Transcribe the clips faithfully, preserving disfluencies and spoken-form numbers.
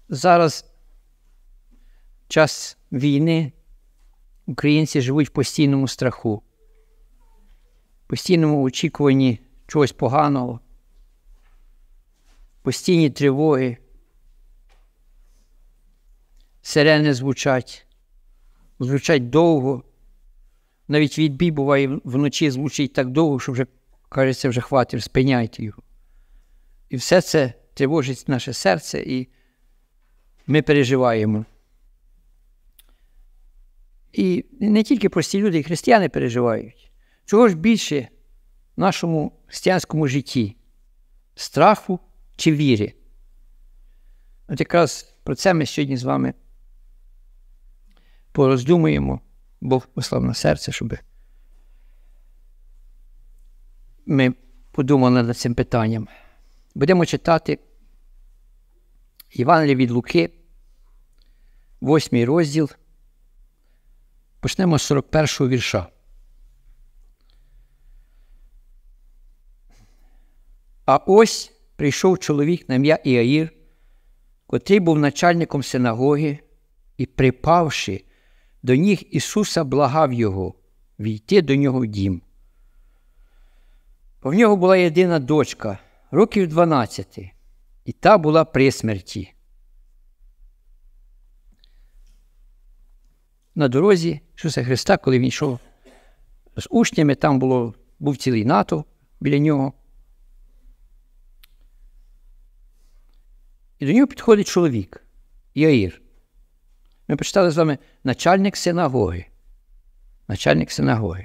зараз час війни, українці живуть в постійному страху, в постійному очікуванні чогось поганого, постійні тривоги, сирени звучать, звучать довго, навіть відбій буває вночі звучить так довго, що вже, кажеться, вже хватить, спиняйте його. І все це тривожить наше серце, і ми переживаємо. І не тільки прості люди, і християни переживають. Чого ж більше в нашому християнському житті? Страху чи віри? От якраз про це ми сьогодні з вами пороздумуємо. Бог послав на серце, щоб ми подумали над цим питанням. Будемо читати Євангеліє від Луки, восьмий розділ. Почнемо з сорок першого вірша. А ось прийшов чоловік на ім'я Іаїр, котрий був начальником синагоги, і, припавши до ніг Ісуса, благав його війти до нього в дім. В нього була єдина дочка, років дванадцяти, і та була при смерті. На дорозі Ісуса Христа, коли він йшов з учнями, там було, був цілий натовп біля нього. І до нього підходить чоловік, Іаїр. Ми прочитали з вами начальник синагоги. Начальник синагоги.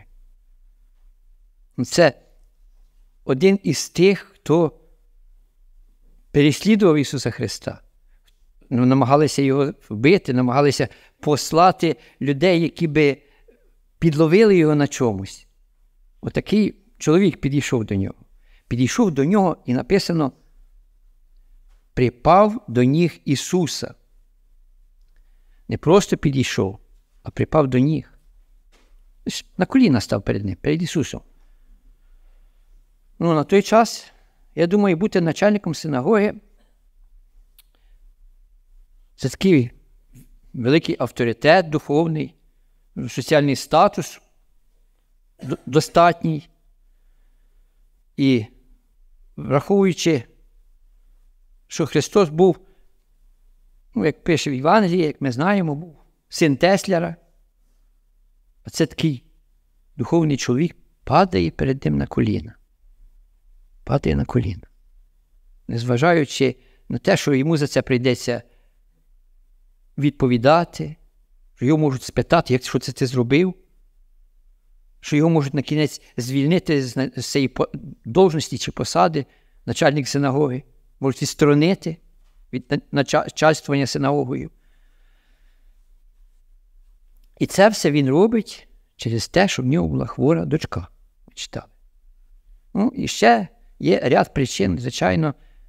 Це один із тих, хто переслідував Ісуса Христа. Ну, намагалися його вбити, намагалися послати людей, які би підловили його на чомусь. Отакий чоловік підійшов до нього. Підійшов до нього і написано «припав до ніг Ісуса». Не просто підійшов, а припав до ніг. На коліна став перед ним, перед Ісусом. Ну, на той час, я думаю, бути начальником синагоги – це такий великий авторитет духовний, соціальний статус достатній. І враховуючи, що Христос був, ну, як пише в Євангелії, як ми знаємо, був син Тесляра, а це такий духовний чоловік падає перед ним на коліна. Падає на коліна. Незважаючи на те, що йому за це прийдеться відповідати, що його можуть спитати, як що це ти зробив, що його можуть на кінець звільнити з цієї должності чи посади начальник синагоги, можуть відсторонити від начальствування синагогою. І це все він робить через те, що в нього була хвора дочка. Читали. Ну, і ще є ряд причин, звичайно.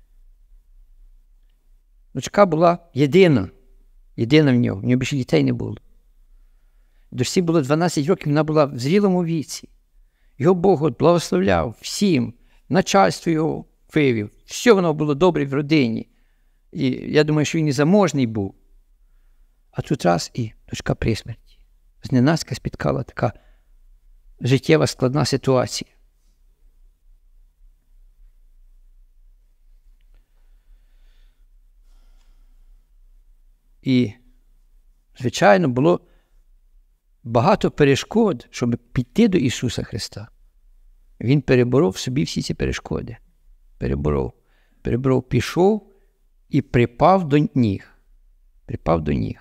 Дочка була єдина. Єдина в нього. В нього більше дітей не було. Дочці було дванадцять років, вона була в зрілому віці. Його Бог благословляв всім. Начальство його вивів. Все воно було добре в родині. І я думаю, що він і заможний був. А тут раз і дочка при смерті. Зненацька спіткала така життєва складна ситуація. І, звичайно, було багато перешкод, щоб піти до Ісуса Христа. Він переборов в собі всі ці перешкоди. Переборов. Переборов, пішов і припав до ніг. Припав до ніг.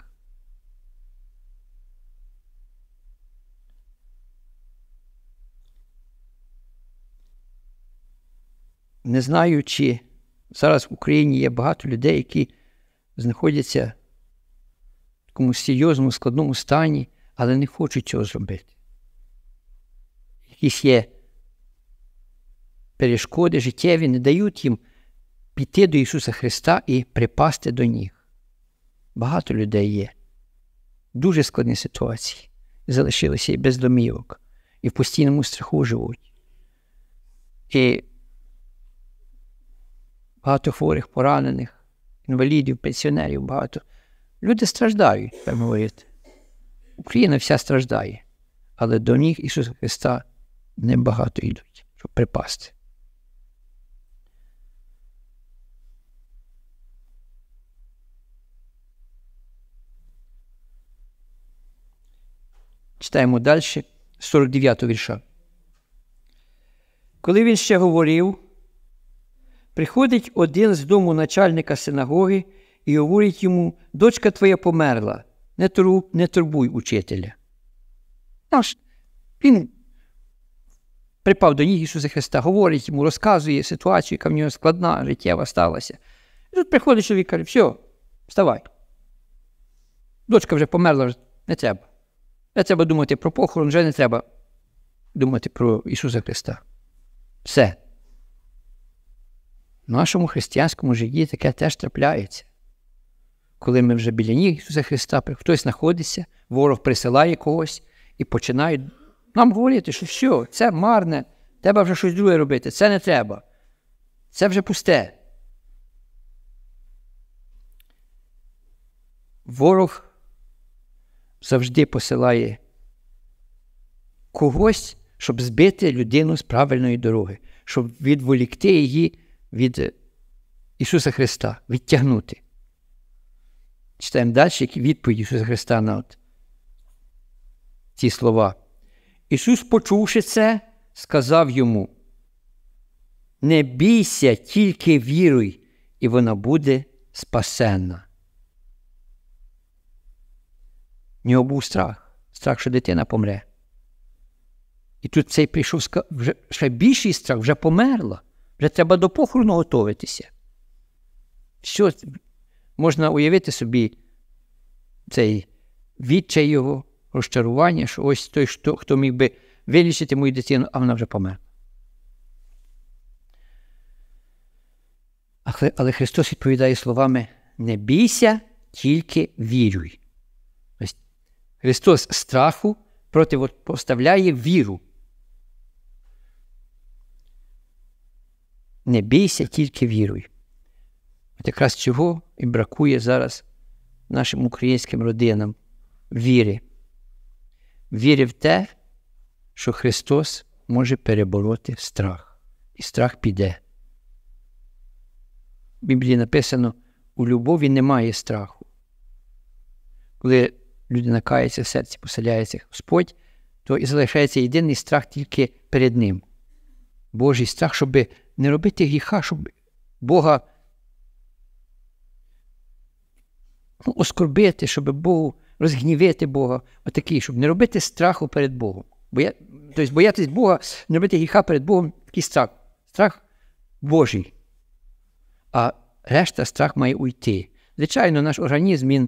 Не знаю, чи зараз в Україні є багато людей, які знаходяться в такому серйозному, складному стані, але не хочуть цього зробити. Якісь є перешкоди життєві, не дають їм піти до Ісуса Христа і припасти до ніг. Багато людей є. Дуже складні ситуації. Залишилися і без домівок, і в постійному страху живуть. І багато хворих, поранених, інвалідів, пенсіонерів багато. Люди страждають, так говорити. Україна вся страждає, але до ніг Ісуса Христа небагато йдуть, щоб припасти. Читаємо далі, сорок дев'ятого вірша. Коли він ще говорив, приходить один з дому начальника синагоги і говорить йому: дочка твоя померла, не, турбуй, не турбуй учителя. Наш, він припав до ніг Ісуса Христа, говорить йому, розказує ситуацію, яка в нього складна, життєва сталася. І тут приходить чоловік і каже: все, вставай. Дочка вже померла, не треба. Не треба думати про похорон, вже не треба думати про Ісуса Христа. Все. В нашому християнському житті таке теж трапляється. Коли ми вже біля ніг Ісуса Христа, хтось знаходиться, ворог присилає когось і починає нам говорити, що все, це марне, треба вже щось друге робити, це не треба. Це вже пусте. Ворог завжди посилає когось, щоб збити людину з правильної дороги, щоб відволікти її від Ісуса Христа, відтягнути. Читаємо далі, які відповіді Ісуса Христа на от ці слова. Ісус, почувши це, сказав йому: не бійся, тільки віруй, і вона буде спасенна. В нього був страх. Страх, що дитина помре. І тут цей прийшов, вже, ще більший страх, вже померла. Вже треба до похорону готуватися. Що, можна уявити собі цей відчай його, розчарування, що ось той, хто, хто міг би вилічити мою дитину, а вона вже померла. Але, але Христос відповідає словами: не бійся, тільки віруй. Ось Христос страху протипоставляє віру. Не бійся, тільки віруй. От якраз чого і бракує зараз нашим українським родинам віри. Віри в те, що Христос може перебороти страх. І страх піде. В Біблії написано: у любові немає страху. Коли людина кається, в серці поселяється Господь, то і залишається єдиний страх тільки перед Ним. Божий страх, щоб не робити гріха, щоб Бога ну, оскорбити, щоб Богу розгнівити Бога. Отакий, щоб не робити страху перед Богом. Боя... Тобто боятись Бога, не робити гріха перед Богом – такий страх. Страх Божий. А решта страх має уйти. Звичайно, наш організм, він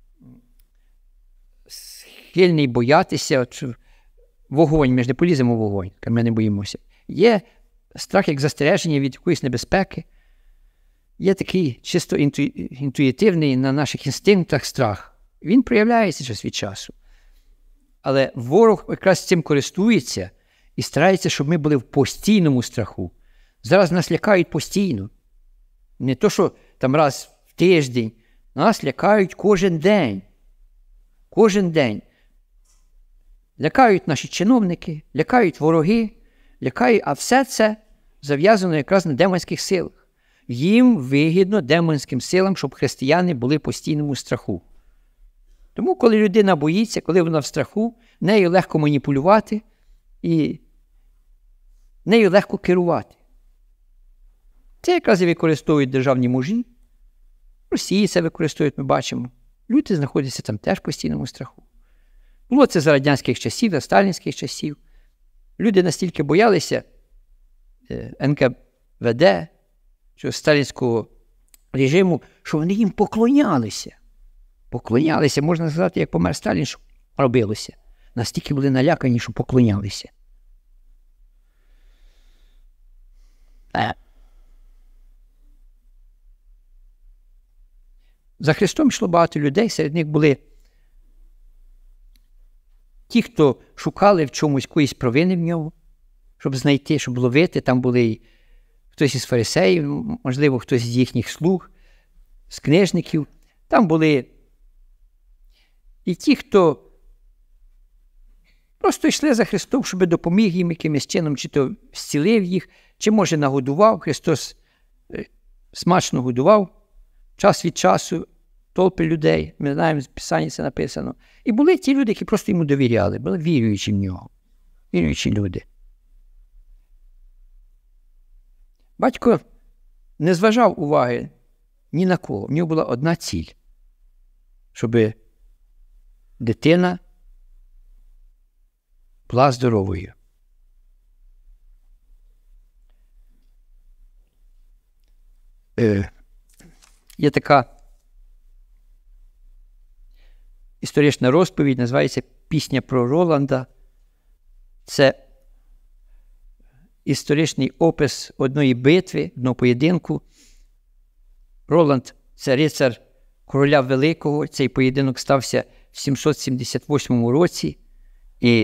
схильний боятися, от, вогонь, ми ж не поліземо в вогонь, ми не боїмося. Є страх як застереження від якоїсь небезпеки. Є такий чисто інту... інтуїтивний на наших інстинктах страх. Він проявляється час від часу. Але ворог якраз цим користується і старається, щоб ми були в постійному страху. Зараз нас лякають постійно. Не то, що там раз в тиждень. Нас лякають кожен день. Кожен день. Лякають наші чиновники, лякають вороги, лякають, а все це зав'язано якраз на демонських силах. Їм вигідно демонським силам, щоб християни були в постійному страху. Тому, коли людина боїться, коли вона в страху, нею легко маніпулювати і нею легко керувати. Це якраз і використовують державні мужі. Росії це використовують, ми бачимо. Люди знаходяться там теж в постійному страху. Було це за радянських часів, за сталінських часів. Люди настільки боялися ен ка ве де, що сталінського режиму, що вони їм поклонялися. Поклонялися, можна сказати, як помер Сталін, що робилося. Настільки були налякані, що поклонялися. За Христом йшло багато людей, серед них були ті, хто шукали в чомусь якоїсь провини в ньому, щоб знайти, щоб ловити. Там були хтось із фарисеїв, можливо, хтось з їхніх слуг. з книжників. Там були і ті, хто просто йшли за Христом, щоб допоміг їм якимось чином, чи то зцілив їх, чи, може, нагодував. Христос смачно годував час від часу толпи людей. Ми знаємо, в Писанні це написано. І були ті люди, які просто йому довіряли, були віруючі в нього. Віруючі люди. Батько не зважав уваги ні на кого. В нього була одна ціль. Щоб дитина була здоровою. Е, є така історична розповідь, називається «Пісня про Роланда». Це історичний опис одної битви, одного поєдинку. Роланд – це рицар короля Великого. Цей поєдинок стався в сімсот сімдесят восьмому році. І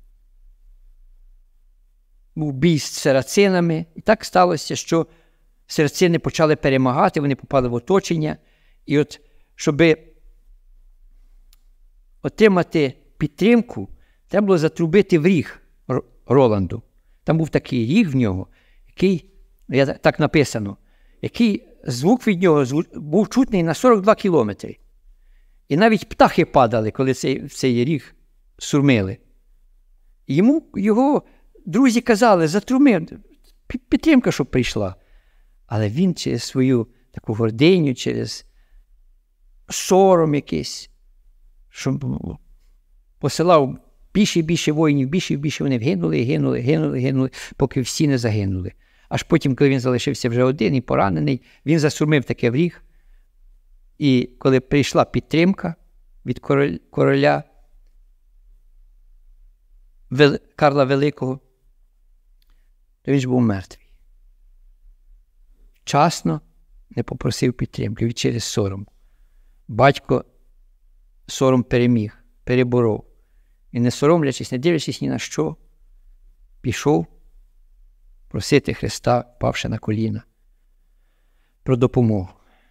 був бій з сарацинами. І так сталося, що сарацини почали перемагати, вони попали в оточення. І от, щоб отримати підтримку, треба було затрубити в ріг Роланду. Там був такий ріг в нього, який, так написано, який звук від нього був чутний на сорок два кілометри. І навіть птахи падали, коли цей, цей ріг сурмили. І йому його друзі казали, затруми, підтримка, щоб прийшла. Але він через свою таку гординю, через сором якийсь, щоб посилав більше і більше воїнів, більше і більше вони гинули, гинули, гинули, гинули, поки всі не загинули. Аж потім, коли він залишився вже один і поранений, він засурмив таке в ріг. І коли прийшла підтримка від короля Карла Великого, то він ж був мертвий. Вчасно не попросив підтримки, від через сором. Батько сором переміг, переборов. І не соромлячись, не дивлячись ні на що, пішов просити Христа, впавши на коліна, про допомогу.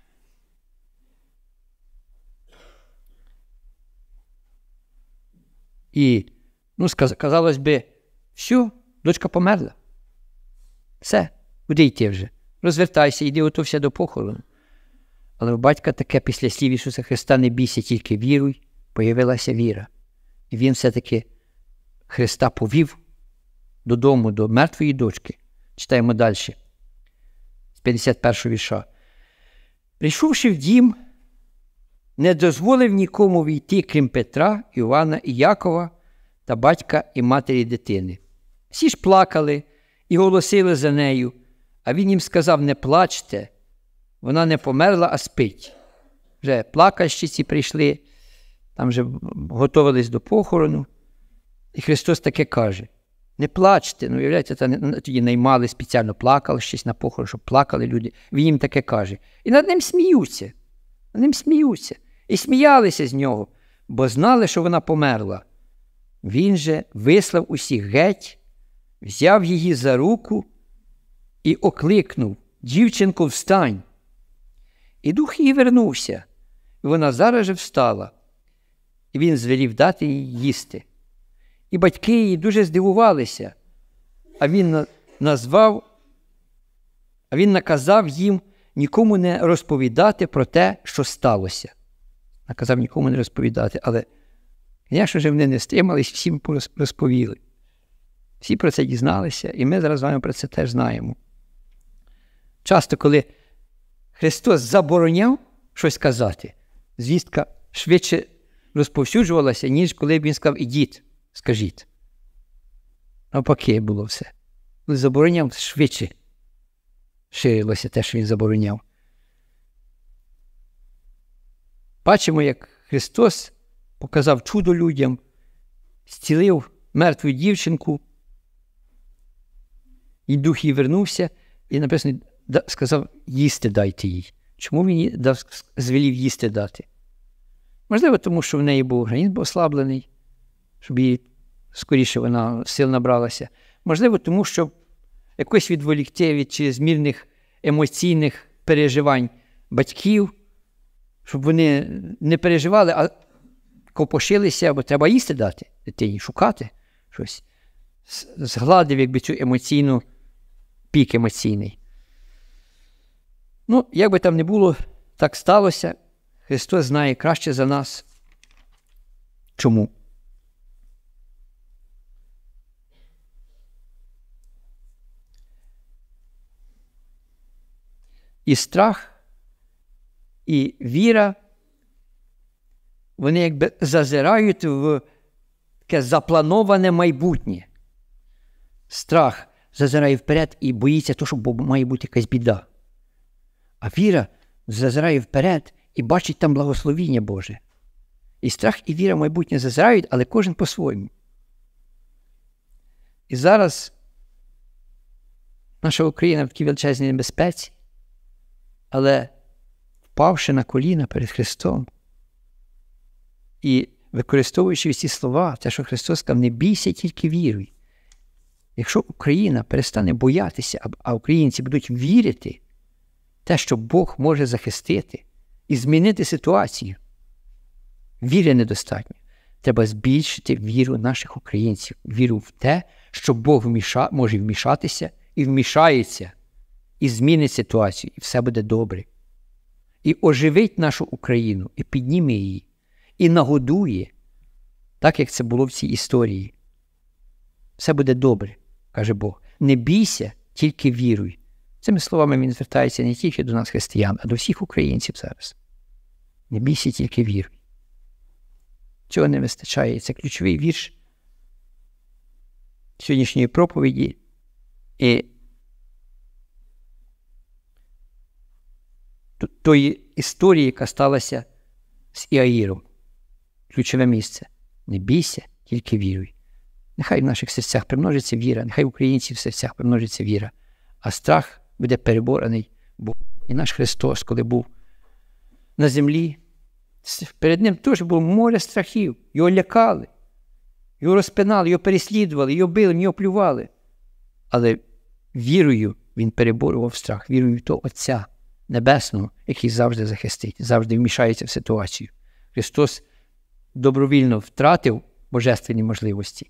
І, ну, казалось би, все, дочка померла. Все, куди йти вже? Розвертайся, йди готовся до похорону. Але у батька таке після слів Ісуса Христа: не бійся, тільки віруй, появилася віра. І він все-таки Христа повів додому, до мертвої дочки. Читаємо далі, з п'ятдесят першого вірша. Прийшовши в дім, не дозволив нікому війти, крім Петра, Івана і Якова та батька і матері дитини. Всі ж плакали і голосили за нею, а він їм сказав: не плачте, вона не померла, а спить. Вже плакальщиці прийшли, там вже готувались до похорону. І Христос таке каже: не плачте. Ну, уявляєте, тоді наймали спеціально плакальщиць на похорон, щоб плакали люди. Він їм таке каже. І над ним сміються. Над ним сміються. І сміялися з нього, бо знали, що вона померла. Він же вислав усіх геть, взяв її за руку і окликнув: дівчинко, встань. І дух її вернувся, і вона зараз же встала. І він звелів дати їй їсти. І батьки її дуже здивувалися, а він назвав, а він наказав їм нікому не розповідати про те, що сталося. Наказав нікому не розповідати, але, звісно ж, вони не стримались, всім розповіли. Всі про це дізналися, і ми зараз з вами про це теж знаємо. Часто, коли Христос забороняв щось казати, звістка швидше розповсюджувалася, ніж коли б він сказав: ідіть, скажіть. Навпаки було все. Коли забороняв, швидше ширилося те, що він забороняв. Бачимо, як Христос показав чудо людям, зцілив мертву дівчинку, і дух їй вернувся, і написано, сказав: їсти дайте їй. Чому він їй дав, звелів їсти дати? Можливо, тому що в неї був організм ослаблений, щоб їй скоріше вона сил набралася. Можливо, тому що якось відволікти від чрезмірних емоційних переживань батьків, щоб вони не переживали, а копошилися, бо треба їсти дати дитині, шукати щось. Згладив, якби, цю емоційну, пік емоційний. Ну, як би там не було, так сталося. Христос знає краще за нас. Чому? І страх, і віра, вони якби зазирають в таке заплановане майбутнє. Страх зазирає вперед і боїться того, що має бути якась біда. А віра зазирає вперед і бачить там благословіння Боже. І страх, і віра в майбутнє зазирають, але кожен по-своєму. І зараз наша Україна в такій величезній небезпеці, але впавши на коліна перед Христом і використовуючи ці слова, те, що Христос сказав, не бійся, тільки віруй. Якщо Україна перестане боятися, а українці будуть вірити в те, що Бог може захистити і змінити ситуацію, віри недостатньо. Треба збільшити віру наших українців, віру в те, що Бог вміша, може вмішатися і вмішається, і змінить ситуацію, і все буде добре. І оживить нашу Україну, і підніме її, і нагодує, так, як це було в цій історії. Все буде добре, каже Бог. Не бійся, тільки віруй. Цими словами він звертається не тільки до нас, християн, а до всіх українців зараз. Не бійся, тільки віруй. Цього не вистачає. Це ключовий вірш сьогоднішньої проповіді. І тої історії, яка сталася з Іаїром. Ключове місце. Не бійся, тільки віруй. Нехай в наших серцях примножиться віра, нехай в українців в серцях примножиться віра, а страх буде переборений Богом. І наш Христос, коли був на землі, перед ним теж було море страхів. Його лякали, його розпинали, його переслідували, його били, його плювали. Але вірою він переборював страх, вірою в того Отця Небесного, який завжди захистить, завжди вмішається в ситуацію. Христос добровільно втратив божественні можливості.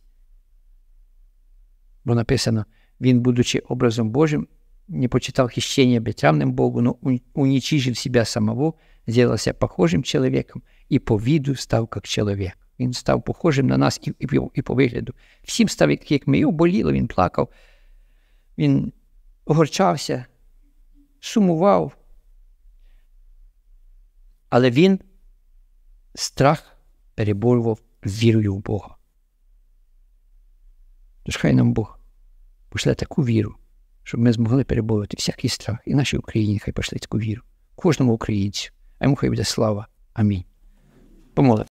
Бо написано, він, будучи образом Божим, не почитал хищения бетрямным Богу, но уничижив себя самого, сделался похожим человеком и по виду став как чоловік. Він став похожим на нас і, і, і по вигляду. Всім став, як ми. Його боліло, він плакав, він огорчався, сумував. Але він страх переборював вірою в Бога. Тож хай нам Бог пошле таку віру, щоб ми змогли переборювати всякий страх. І наші Україні хай пошле таку віру. Кожному українцю. А йому хай буде слава. Амінь. Помолимо.